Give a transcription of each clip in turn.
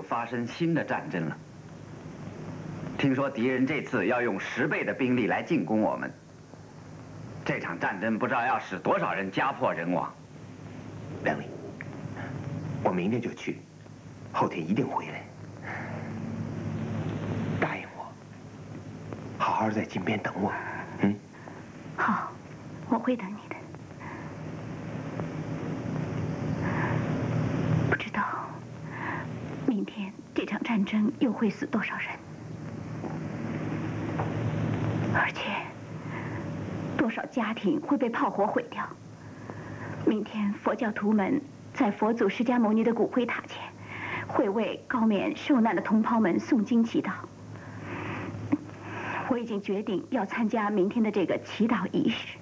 发生新的战争了。听说敌人这次要用10倍的兵力来进攻我们。这场战争不知道要使多少人家破人亡。 梁礼，我明天就去，后天一定回来。答应我，好好在金边等我。嗯。 好，我会等你的。不知道明天这场战争又会死多少人，而且多少家庭会被炮火毁掉。明天佛教徒们在佛祖释迦牟尼的骨灰塔前，会为高棉受难的同胞们诵经祈祷。我已经决定要参加明天的这个祈祷仪式。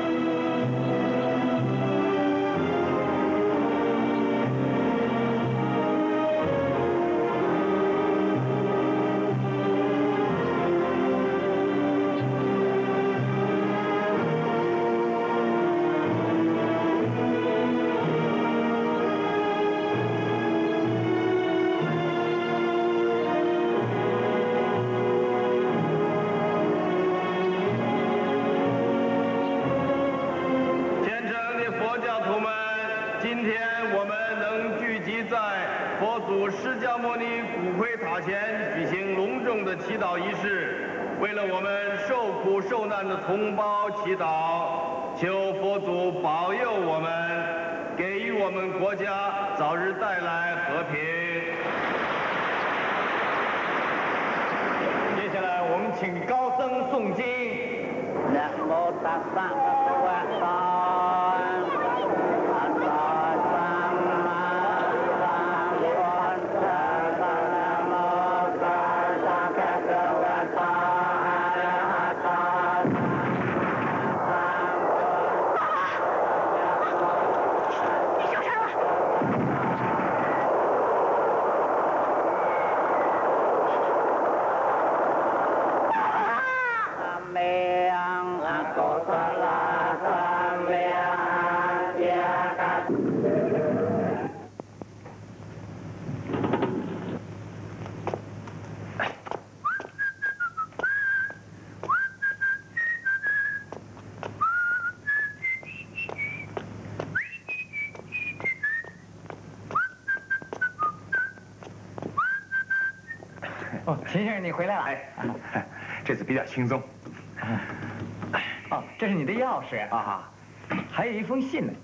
同胞祈祷，求佛祖保佑我们，给予我们国家早日带来和平。接下来，我们请高僧诵经。 นะโมตัสสะภะคะวะโตอะระหะโตสัมมาสัมพุทธัสสะนะโมตัสสะภะคะวะโตอะระหะโต哦，秦先生，你回来了。 哎，这次比较轻松。 哦，这是你的钥匙啊，还有一封信呢。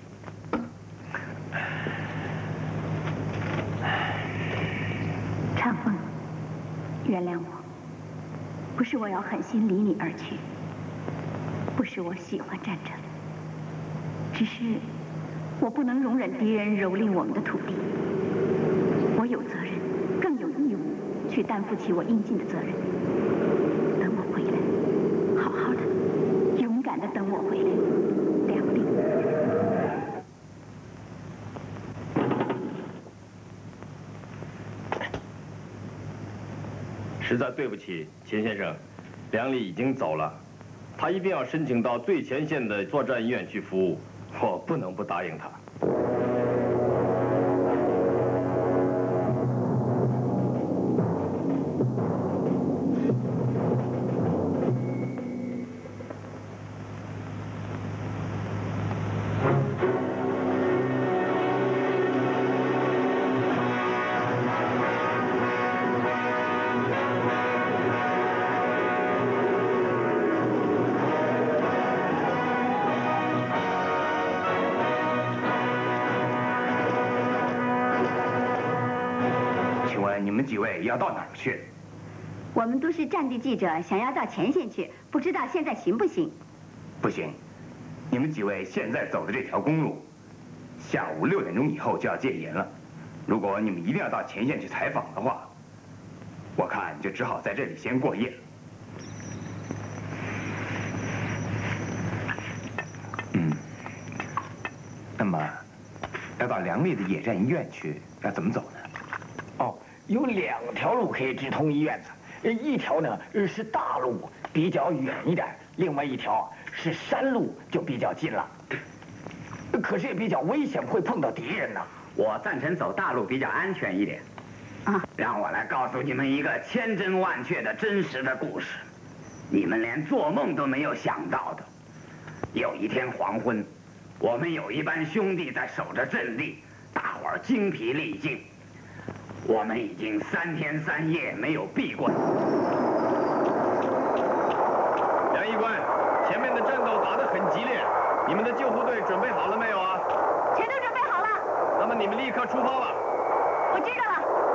长风，原谅我，不是我要狠心离你而去，不是我喜欢战争，只是我不能容忍敌人蹂躏我们的土地。我有责任，更有义务去担负起我应尽的责任。等我回来，好好的，勇敢的等我回来，梁令。 实在对不起，秦先生，梁礼已经走了，他一定要申请到最前线的作战医院去服务，我不能不答应他。 你们几位要到哪儿去？ 我们都是战地记者，想要到前线去，不知道现在行不行？ 不行，你们几位现在走的这条公路，下午6点钟以后就要戒严了。如果你们一定要到前线去采访的话，我看就只好在这里先过夜了。那么要到梁烈的野战医院去，要怎么走呢？ 哦。 有2条路可以直通医院子，一条呢是大路，比较远一点；另外一条是山路，就比较近了。可是也比较危险，会碰到敌人呐。 我赞成走大路，比较安全一点。 让我来告诉你们一个千真万确的真实的故事，你们连做梦都没有想到的。有一天黄昏，我们有一班兄弟在守着阵地，大伙儿精疲力尽。我们已经3天3夜没有闭过。 杨医官，前面的战斗打得很激烈，你们的救护队准备好了没有啊？ 全都准备好了。 那么你们立刻出发吧。 我知道了。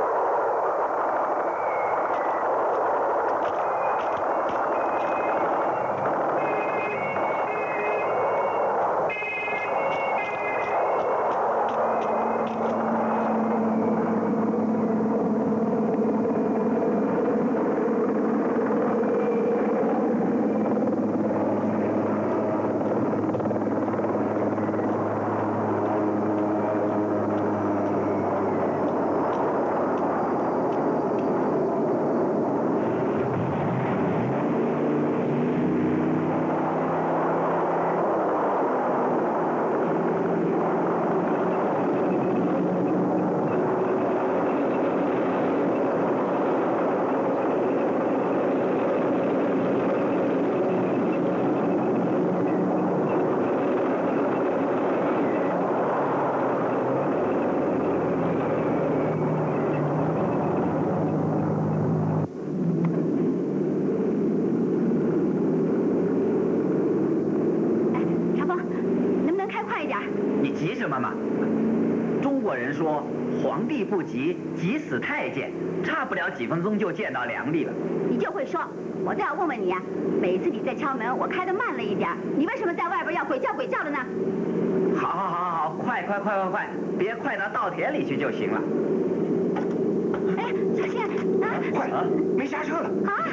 皇帝不急，急死太监，差不了几分钟就见到良吏了。 你就会说，我倒要问问你啊，每次你在敲门，我开得慢了一点，你为什么在外边要鬼叫鬼叫的呢？ 好，快，别快到稻田里去就行了。 哎，小心啊！ 快，没刹车了。 啊！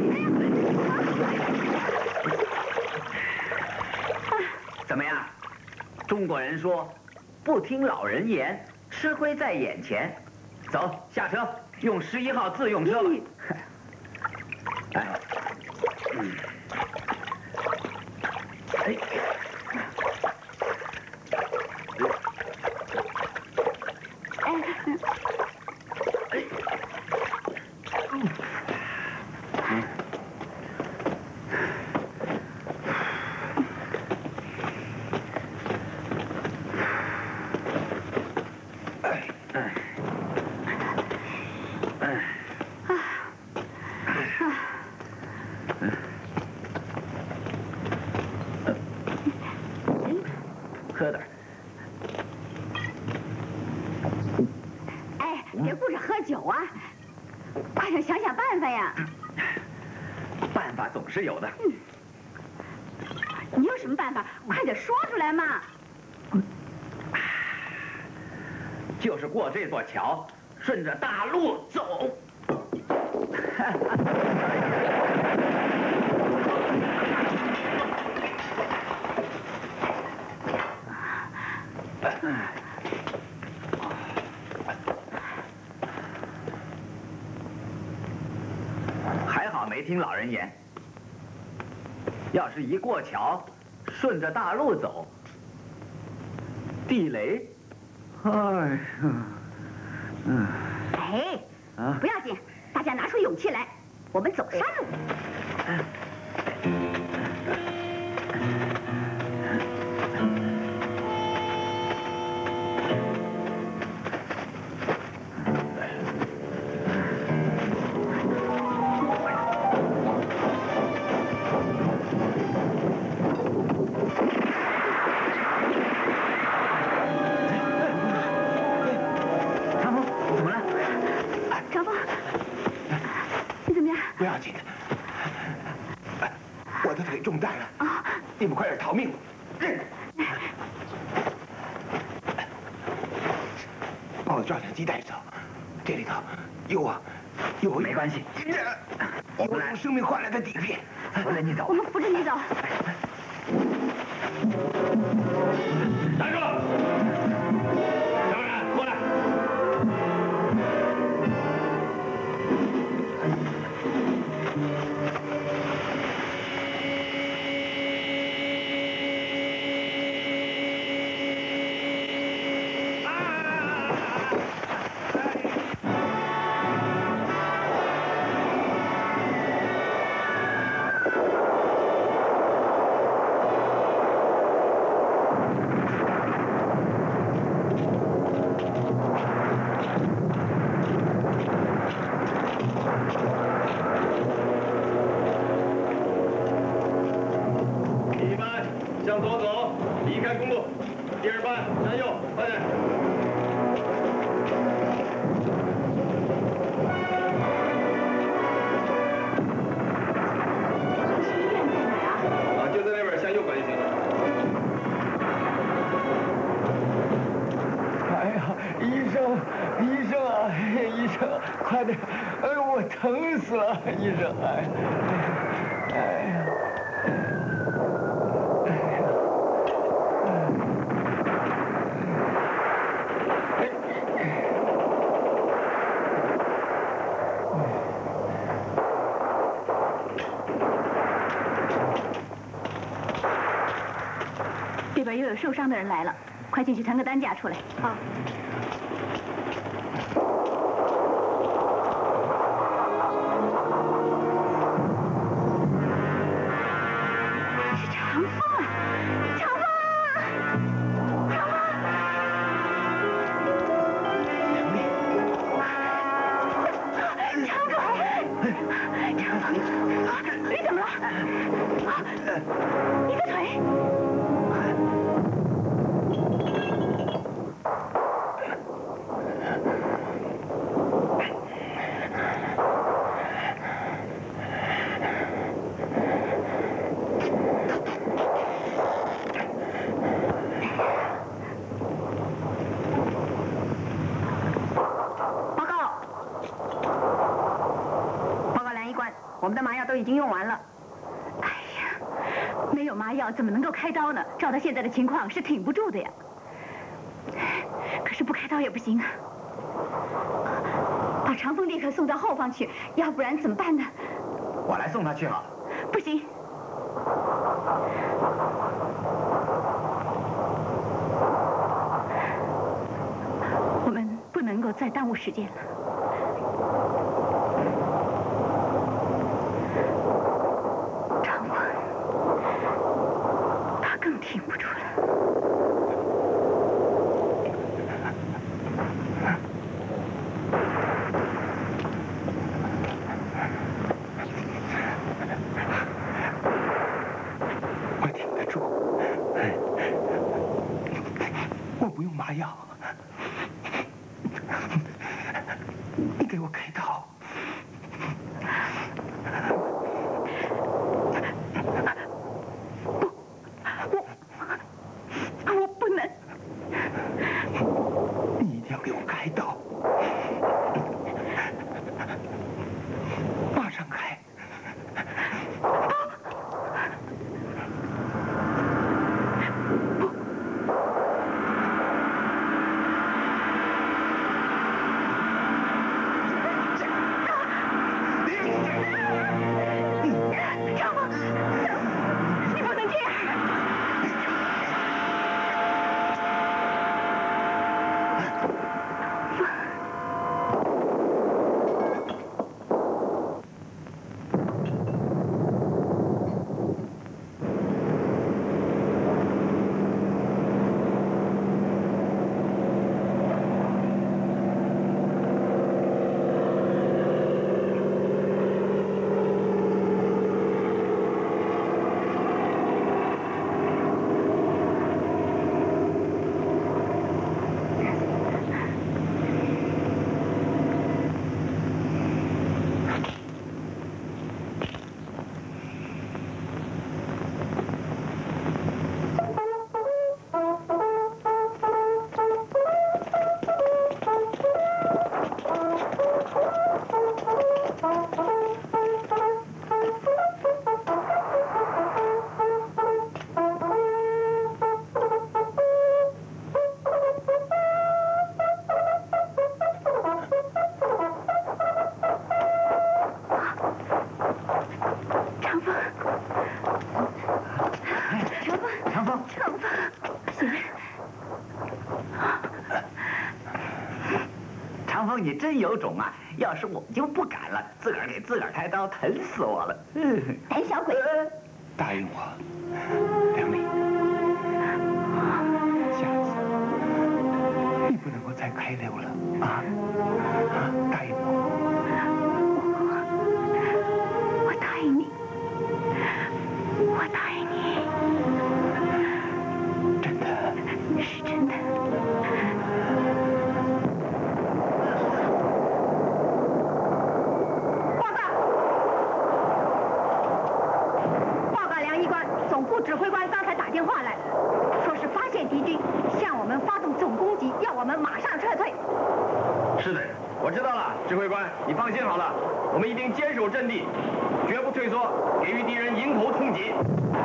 怎么样？中国人说，不听老人言，吃亏在眼前。走，下车，用11号自用车吧。哎，哎。喝点。 哎，别顾着喝酒啊，快点想想办法呀！ 办法总是有的。 你有什么办法？快点说出来嘛！ 就是过这座桥，顺着大路走。还好没听老人言，要是一过桥，顺着大路走，地雷，哎呀， 哎，不要紧，大家拿出勇气来，我们走山路。 不要紧的，我的腿中弹了，你们快点逃命！把我的照相机带走，这里头有没关系， 有用生命换来的底片。 扶着你走， 我们扶着你走。 站住！小冉，过来。 医生啊，医生，快点！哎呦，我疼死了，医生！哎呀！ 这边又有受伤的人来了，快进去腾个担架出来。好。是长风啊！长风！长风！长风！长风！你怎么了？你的腿？ 我们的麻药都已经用完了。 哎呀，没有麻药怎么能够开刀呢？照他现在的情况是挺不住的呀。可是不开刀也不行啊。把长风立刻送到后方去，要不然怎么办呢？ 我来送他去好了。 不行。我们不能够再耽误时间了。更挺不住了。 我挺得住，我不用麻药，你给我开刀。 你真有种啊！要是我就不敢了，自个儿给自个儿开刀，疼死我了。 胆小鬼！ 答应我，梁丽，下次你不能够再开溜了啊！答应我。 我答应你，我答应你。 真的？ 是真的。 指挥官刚才打电话来，说是发现敌军向我们发动总攻击，要我们马上撤退。 我知道了，指挥官，你放心好了，我们一定坚守阵地，绝不退缩，给予敌人迎头痛击。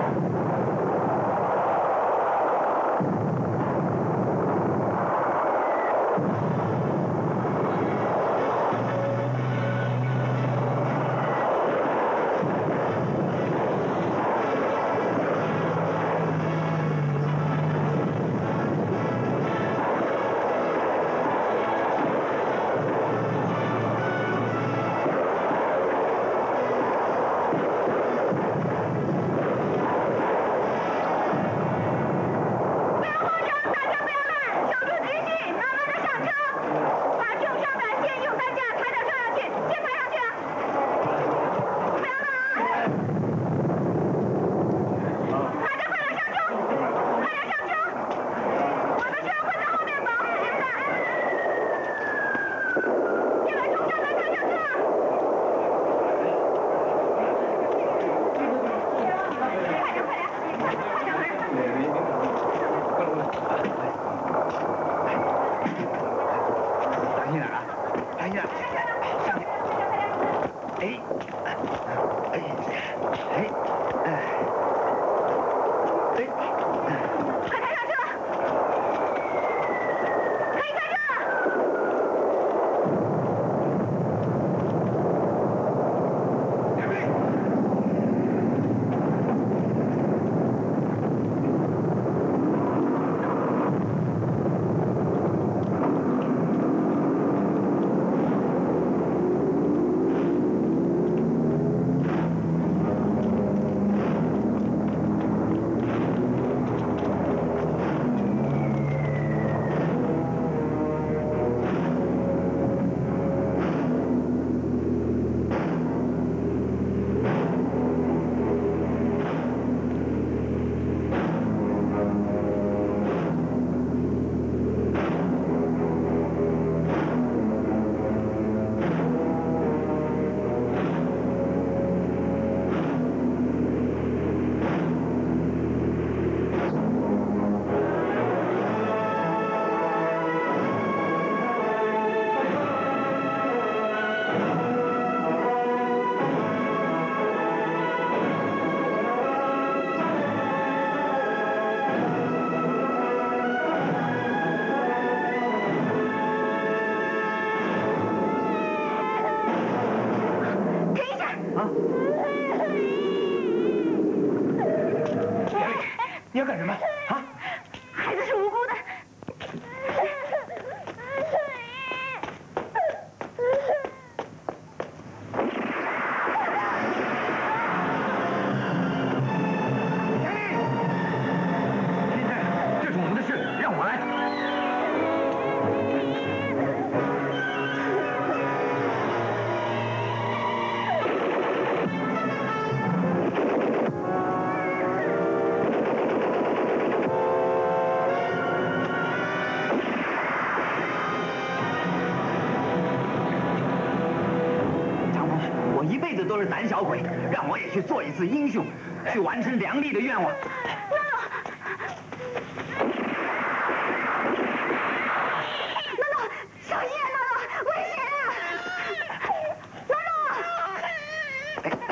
你要干什么？啊？ 孩子是无辜的。 现在这是我们的事，让我来。 都是胆小鬼，让我也去做一次英雄，去完成梁丽的愿望。 小心啊，诺诺，危险啊！诺诺，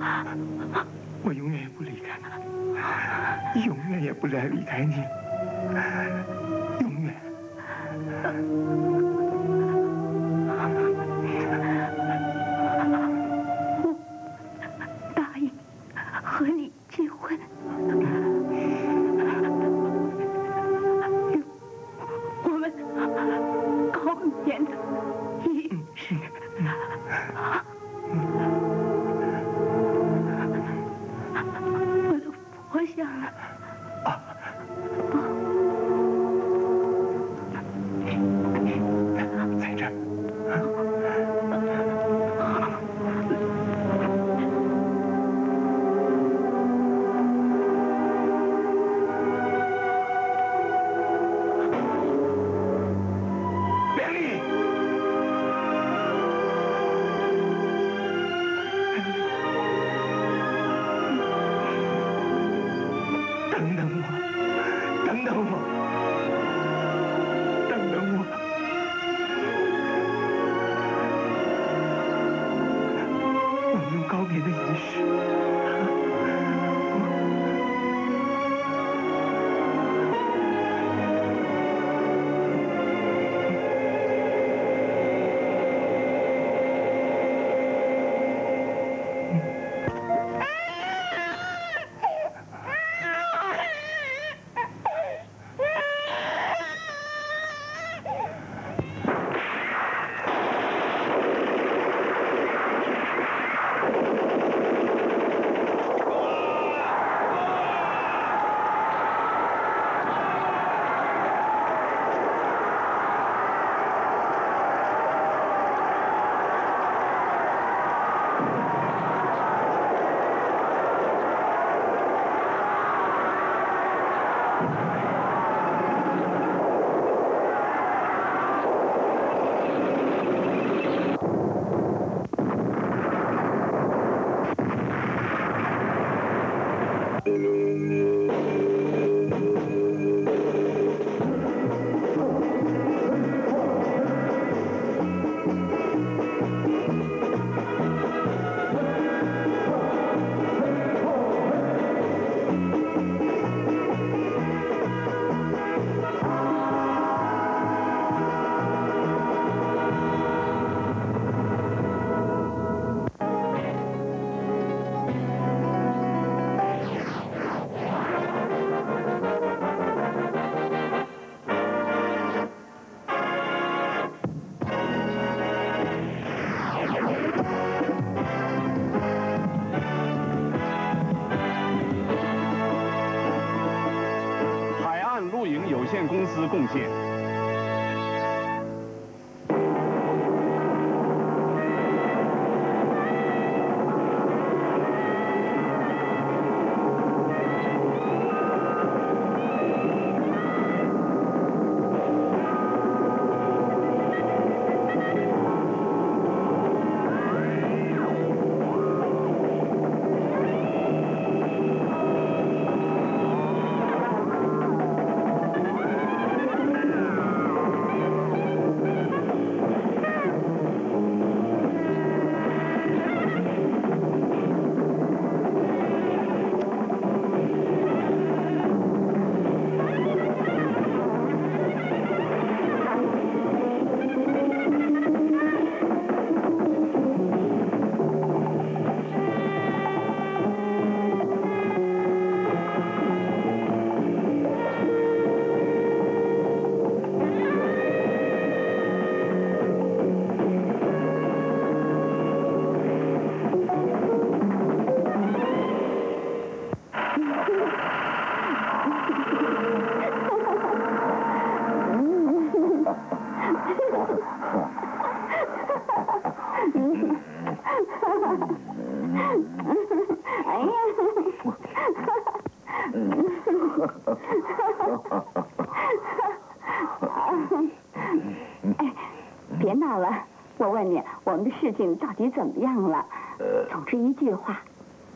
我永远也不离开你，永远也不再离开你，永远。 我答应和你结婚。我们高棉的仪式。我都活下了。 在这儿。别离！等等我，等等我，等等我。我们用告别的仪式。 露营有限公司贡献。 别闹了，我问你，我们的事情到底怎么样了？总之一句话，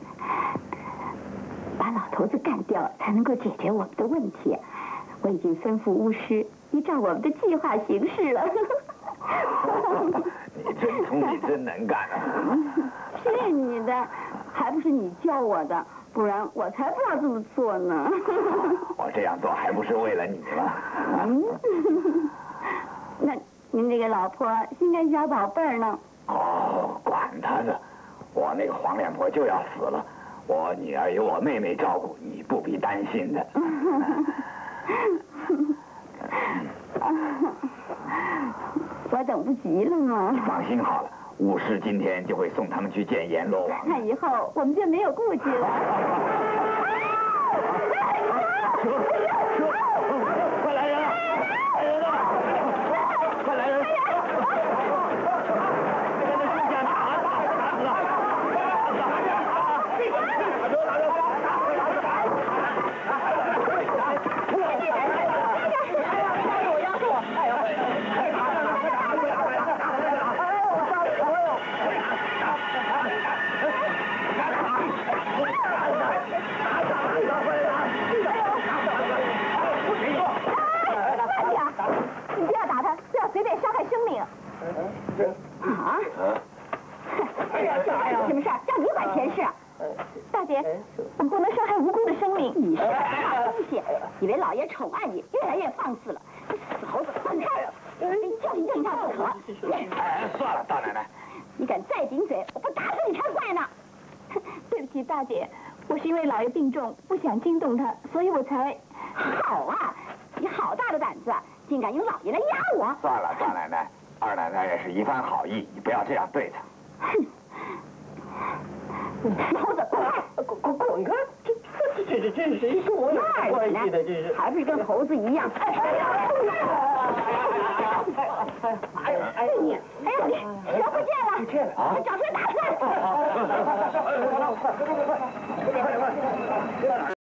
把老头子干掉才能够解决我们的问题。我已经吩咐巫师依照我们的计划行事了。 你真聪明，真能干啊！ 是你的， 还不是你教我的，不然我才不要这么做呢。 我这样做还不是为了你吗？ 那您这个老婆心肝小宝贝儿呢？ 哦，管他呢，我那个黄脸婆就要死了，我女儿有我妹妹照顾，你不必担心的。 我等不及了嘛。 你放心好了，武士今天就会送他们去见阎罗王。 那以后我们就没有顾忌了。 快来人啊！来人啊！快来人！ 你不要打他，不要随便伤害生命。啊？什么事儿？叫你管闲事啊？大姐，我们不能伤害无辜的生命。你是个大东西，以为老爷宠爱你，越来越放肆了。死猴子，滚开！非教训正大不可。 哎，算了，大奶奶， 你敢再顶嘴，我不打死你才怪呢！对不起，大姐，我是因为老爷病重，不想惊动他，所以我才……好啊，你好大的胆子啊，竟敢用老爷来压我！ 算了，大奶奶，二奶奶也是一番好意，你不要这样对她。 哼！猴子，滚开！这谁跟我有关系的？这是还不是跟猴子一样？哎呀你！哎呀你！人不见了！不见了！快找出来打死！